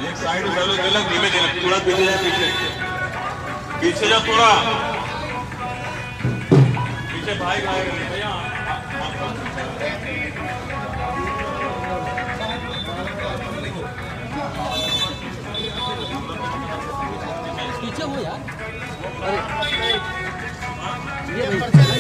एक साइड गलत धीमे धीमे थोड़ा पीछे जा, पीछे जा थोड़ा पीछे। भाई भैया पीछे हो यार। अरे ये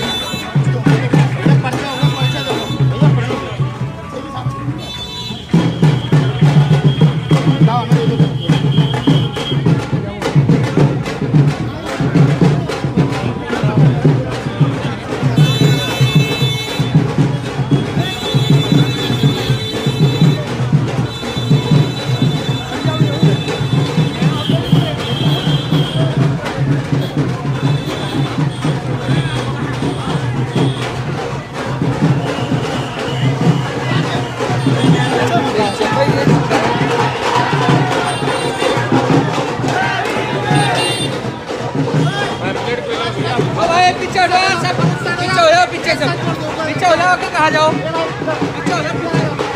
पीछे हो जाओ, कहाँ जाओ? पीछे हो जाओ।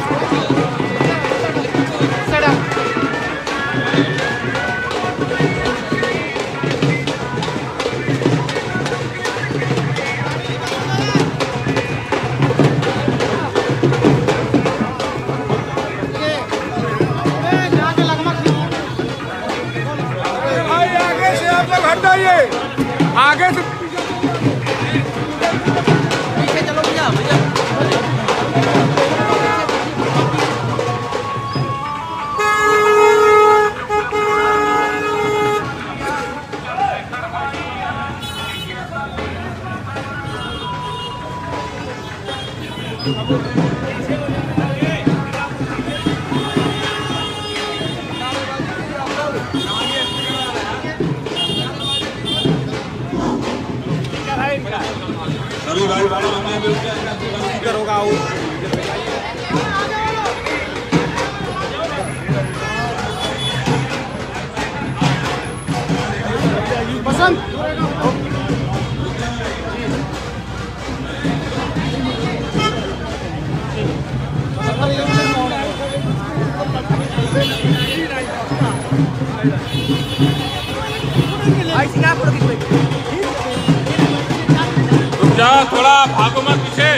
भाई आगे से आप लोग हटाइए, आगे से होगा बसंत रुक जा, थोड़ा भागो मत पीछे।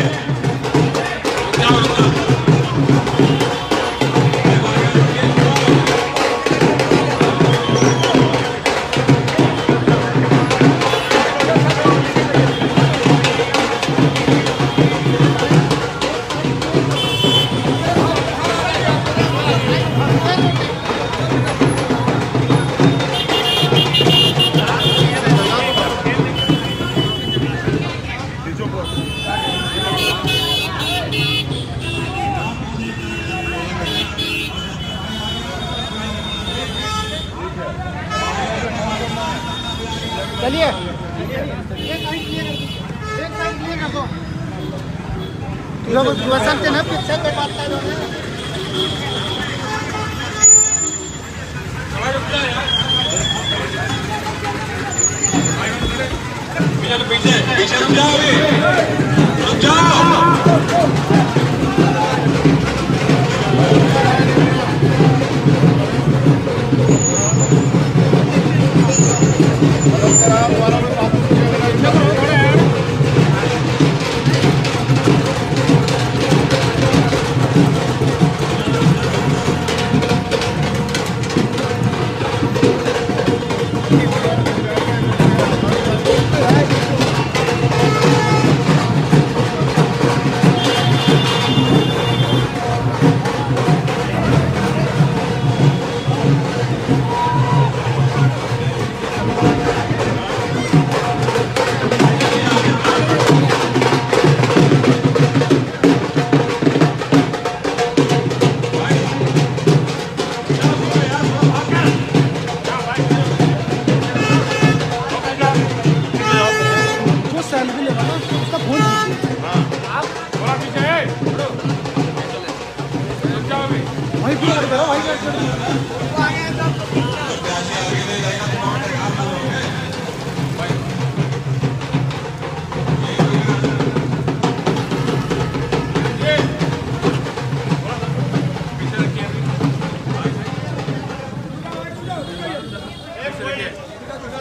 चलिए बसंत ना पीछे के बात पीछे पीछे रुक जाओ, अभी रुक जाओ।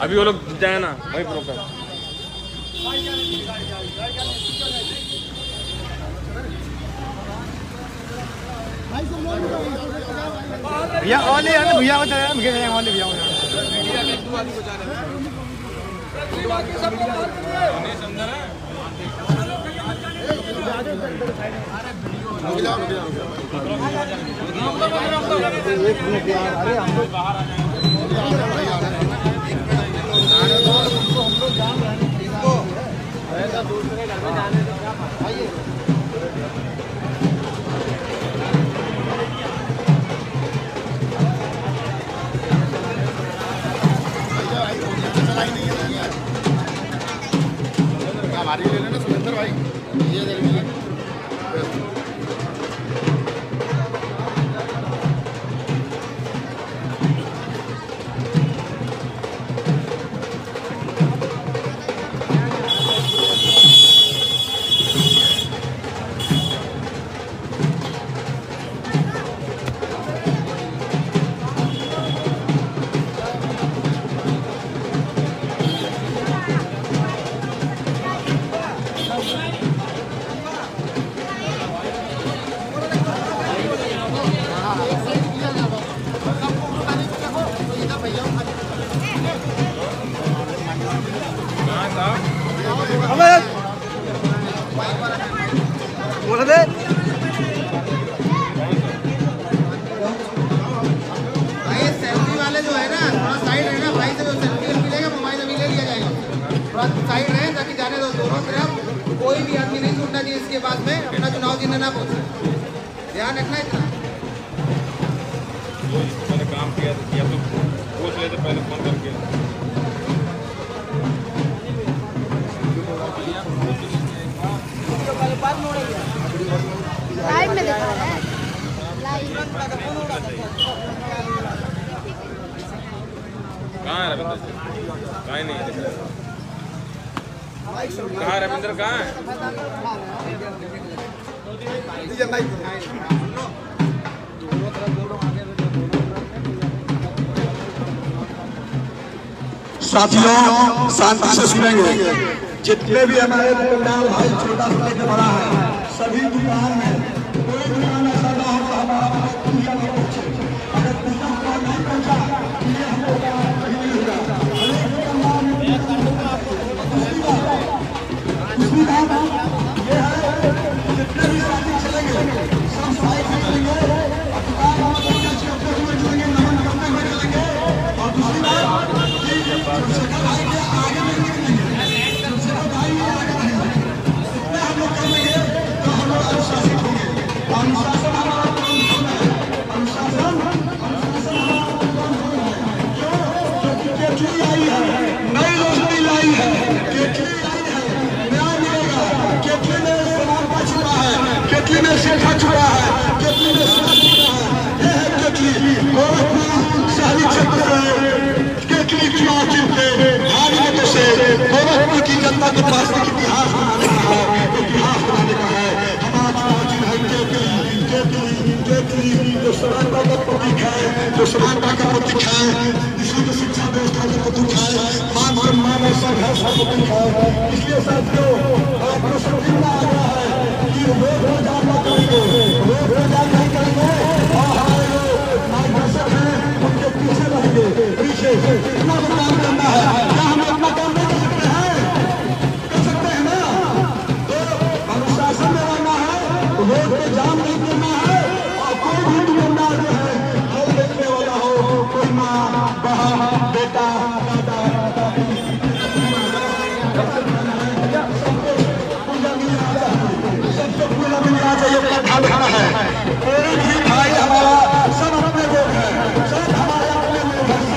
अभी वो लोग जाए ना वही प्रोग्राम। भैया वाले यार भैया बता रहे मुझे नहीं वाले भैया दूसरे घर में जाने हमारी ले लेना सुरेंद्र भाई ये दे दीजिए। बोल दे भाई सेल्फी वाले जो है ना थोड़ा साइड है ना भाई से जो सेल्फी मिलेगा मोबाइल अभी ले लिया जाएगा। थोड़ा साइड रहे ताकि जाने दो दोनों तरफ कोई भी आदमी नहीं छूटना चाहिए इसके पास में अपना चुनाव चिन्ह ना पहुंचे। ध्यान रखना इतना। मैंने काम किया तो पूछ लेते पहले फोन करके। लाइव में दिखा रहा है कहाँ है रविंद्र? कहाँ नहीं है। कहाँ रविंद्र कहाँ है? साथियों शांति से सुनेंगे। जितने भी हमारे दुकानदार भाई छोटा से लेकर बड़ा है सभी दुकान में कोई दुकान ऐसा ना हो हमारा पूजा नहीं पहुंचे। अगर पूजा का नहीं पहुंचा ये हम लोग का कहीं नहीं होगा। दूसरी बात ये है जितने भी शादी चलेंगे सब साइड से चलेंगे और दुकान और पूजा चलते हुए चलेंगे नमन करते हुए चलेंगे। और दूसरी बात सरकार भाई के आगे में निकलेंगे। अनुशासित होंगे। अनुशासन हमारा काम है। अनुशासन क्यों? क्योंकि केचुली आई है, नई रोशनी लाई है, केचुली आई है, न्याय मिलेगा। केचुली में समानता छुपा है, केचुली में शिक्षा छुपा है, केचुली में समाज छुपा है। यह है केचुली। गोरखपुर शहरी क्षेत्र से केचुली चुनाव जीतते भारी मतों से गोरखपुर की जनता के पास एक इतिहास बनाने का है, इतिहास बनाने का है। जो समानता का प्रतीक है, जो समानता का प्रतीक है, इसलिए जो शिक्षा व्यवस्था का प्रतीक है, मान सम्मान और संघर्ष का प्रतीक है। इसलिए साथियों आपको समझना आ गया है कि लोग रोजगार न करेंगे, लोग रोजगार नहीं करेंगे और हमारे जो मार्गदर्शक हैं उनके पीछे रहेंगे। पीछे इतना काम करना है। क्या हम अपना काम नहीं कर सकते हैं? कर सकते हैं ना? तो अनुशासन में रहना है, रोड पे जाम नहीं करना है। कोई भी दुकानदार जो है हल देखने वाला हो, कोई माँ बहन बेटा दादा सबको पूरा मिलना चाहिए। अपना ध्यान रखना है। कोई भी भाई हमारा सब अपने लोग हैं, सब हमारे अपने लोग हैं।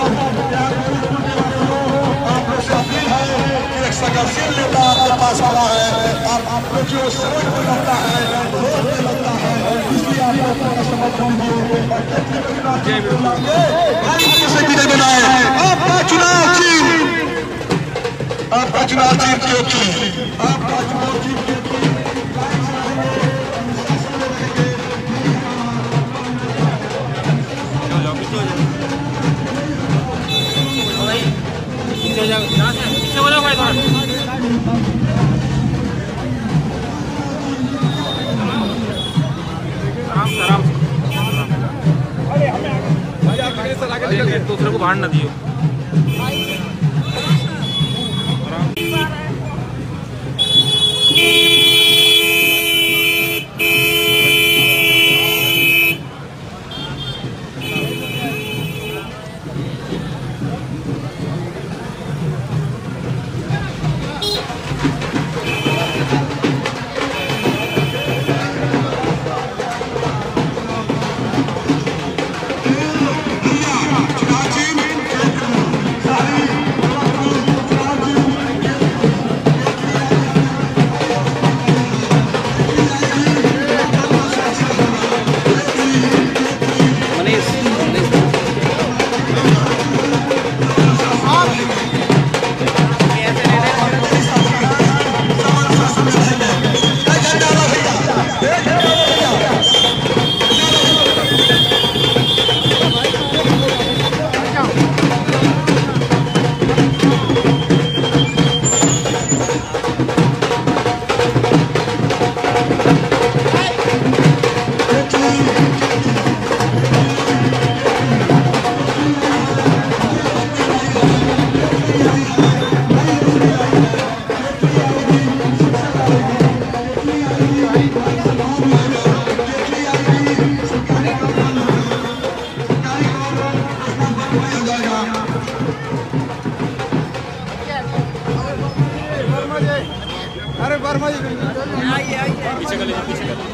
आप लोग से अपील है कि एक संघर्षशील नेता आपके पास आना है। आप लोग जो सड़क पर लगता है, रोड पे लगता है, इसलिए आप लोग का समर्थन दो। आपका चुनाव जीत, आपका चुनाव जीत के आपका चुनाव जीत के भाई थोड़ा आराम से दूसरे को भाड़ ना दियो। अरे वर्मा जी पीछे कर लीजिए, पीछे कर लीजिए।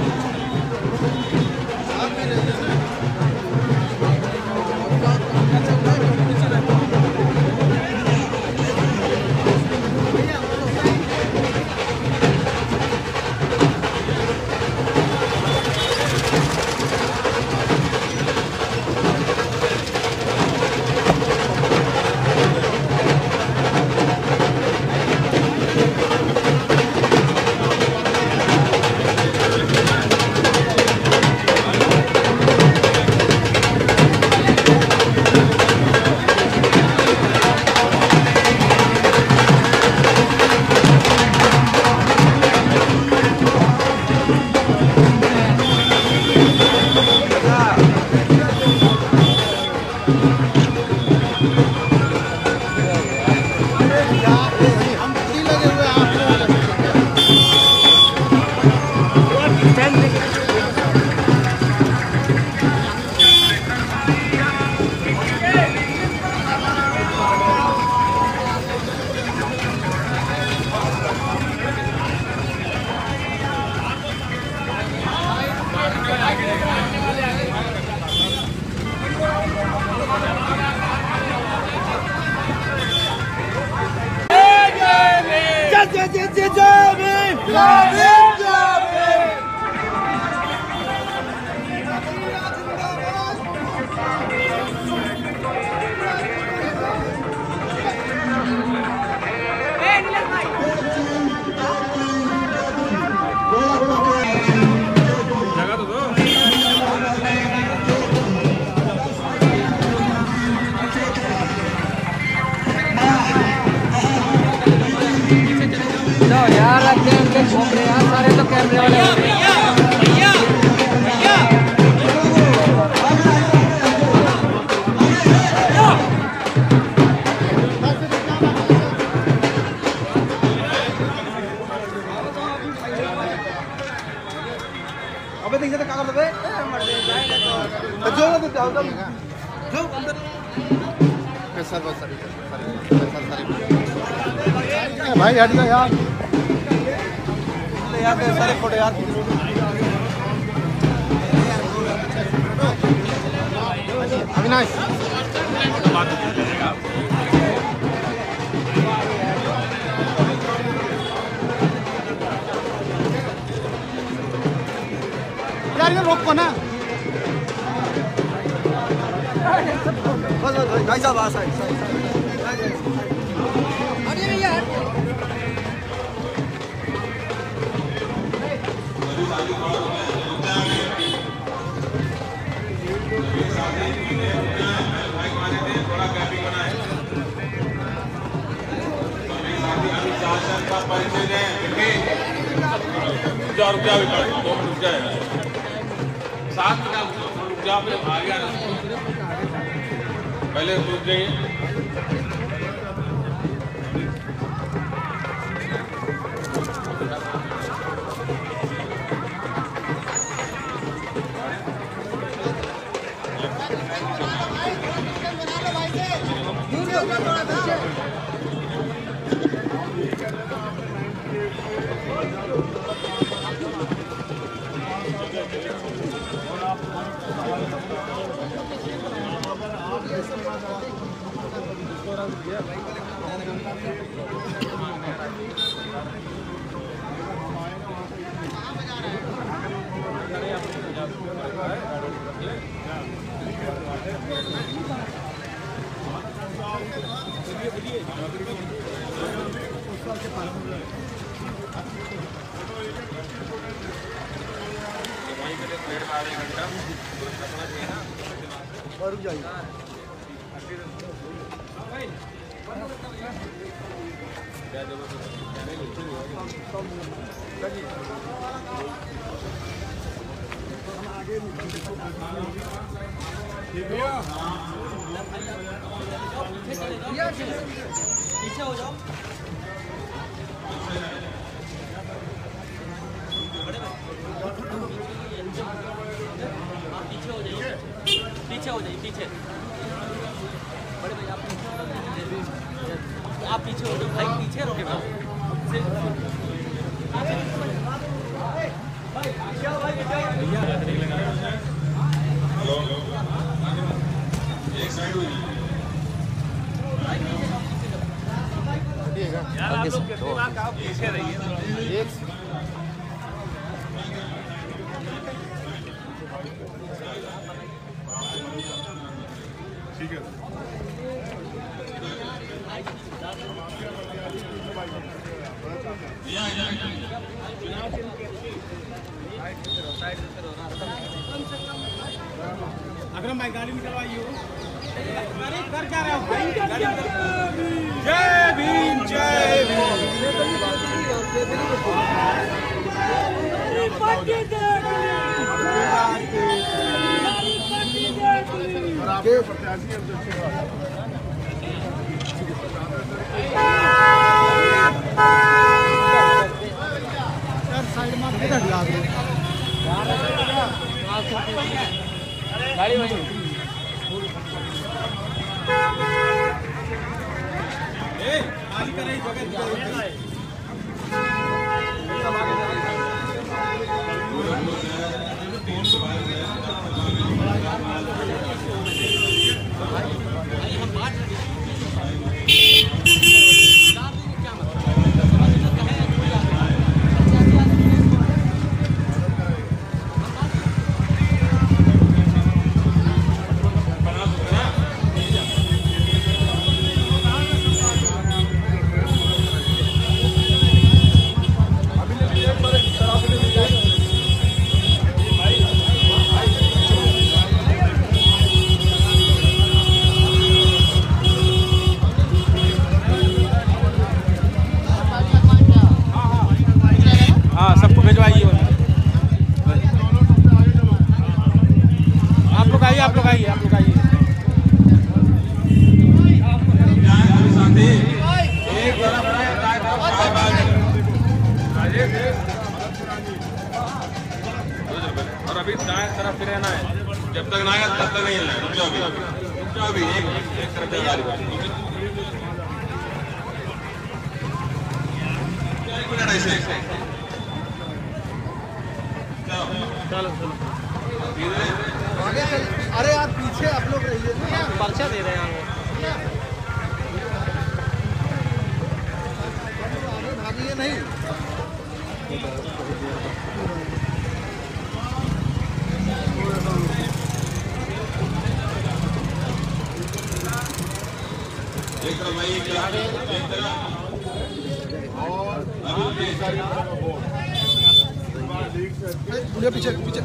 घूम रहे हैं सारे तो कैमरे वाले हो गए। अबे देख क्या कर बे जो अंदर सर बस भाई हट जा यार सारे फोटो यार अविनाश यार ये रोको ना बस भाई साहब आ साइड परिचय दें कि रुक जा भी पड़े 2 मिनट रुक जाए 7 मिनट रुक जा फिर आ गया ना पहले रुक जाइए पीछे हो जाओ पीछे हो जाइए पीछे बड़े भाई आप पीछे हो जाओ भाई पीछे रहोगे एक साइड हुई यार आप लोग कितनी बार कहा पीछे रहिए ठीक है अकरम भाई गाड़ी निकलवाइए कर क्या रहे हो भाई जय भीम जय गाड़ी वहीं सबको भिजवाइए आप लोग आइए और अभी दाएं तरफ फिर रहना है जब तक ना आएगा तब तक नहीं हिलना है रुक जाओ अभी एक तरफ से गाड़ी चलो अरे यार पीछे आप लोग रहिए पर्चा दे रहे हैं भागिए नहीं एक तरफ भाई एक तरफ और पीछे पीछे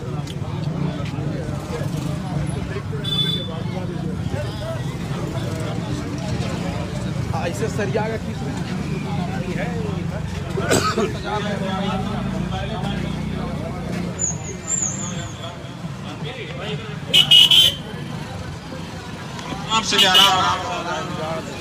ऐसे सरिया का किस है आपसे जा रहा